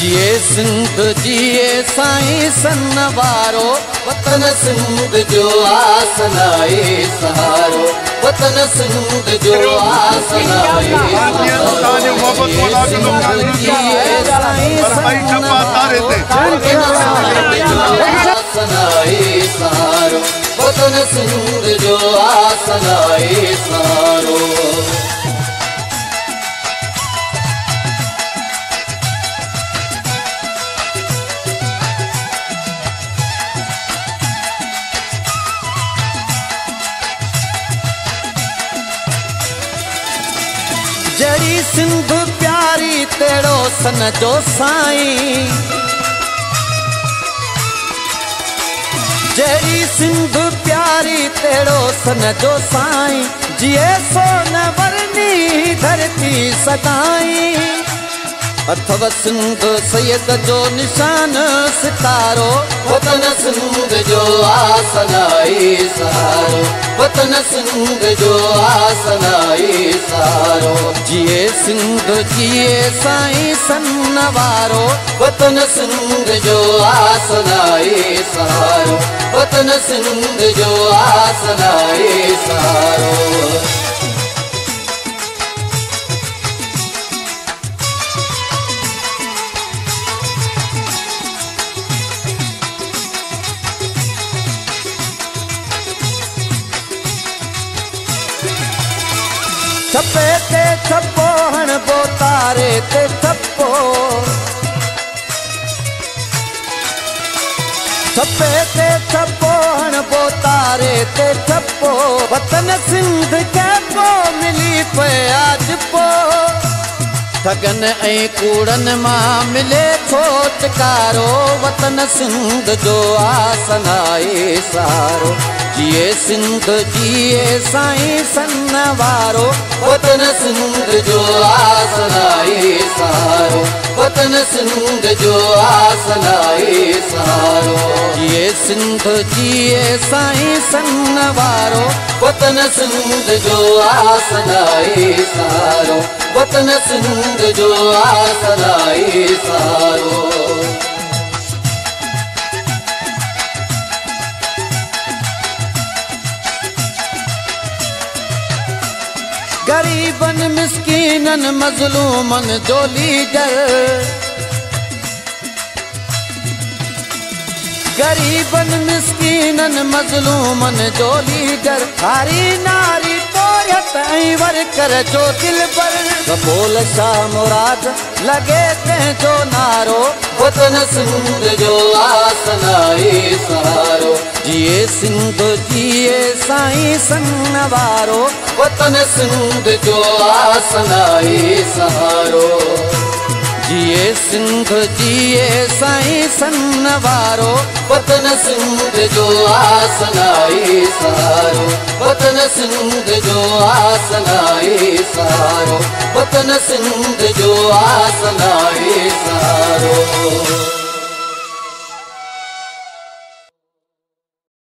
जिए सिंध जिए साईं सन वारो, वतन सिंध जो आसनाए सहारो, वतन सिंध जो आसनाए सहारो। जिए साईं सन वारो, आसनाए सहारो, वतन सिंध जो आसनाए सहारो। जड़ी सिंध प्यारी तेड़ो सन जो साईं, जड़ी सिंध प्यारी तेड़ो सन जो साईं, जिए सोन वरनी धरती सदाई। अथव सिंध सैयद जो निशान सितारो, वतन सिंध जो आसनाए सहारो, वतन सिंध जो आसनाए सहारो। जिए सिंध जिए साईं सन वारो, वतन सिंध जो आसनाए सहारो, वतन सिंध जो आसनाए सहारो। छप्पे ते छप्पो हणबो तारे ते छप्पो, छप्पे ते छप्पो हणबो तारे ते छप्पो, वतन सिंध खे पो मिली पे आज पो। ठगन ऐं कूड़न मां मिले थो चिकारो, वतन सिंध जो आसनाए सहारो। जिए सिंध जिए साईं सन वारो, वतन सिंध जो आसनाए सहारो, वतन सिंध जो आसनाए सहारो। जिए सिंध जिए साईं सन वारो, वतन सिंध जो आसनाए सहारो, वतन सिंध जो आसनाए सहारो। गरीबन मिस्कीनन मजलूमन जो लीडर, गरीबन मिस्कीनन मजलूमन जो लीडर, हारी नारी पोयत ऐं वर्कर जो दिलबर। कबोल शाह मुराद लगे तंहिंजो नारो, वतन सिंध जो आसनाए सहारो। जिए सिंध जिए साईं सन वारो, वतन सिंध जो आसनाए सहारो। जिए सिंध जिए साईं सन वारो, वतन सिंध जो आसनाए सहारो, वतन सिंध जो आसनाए सहारो, वतन सिंध जो आसनाए सहारो।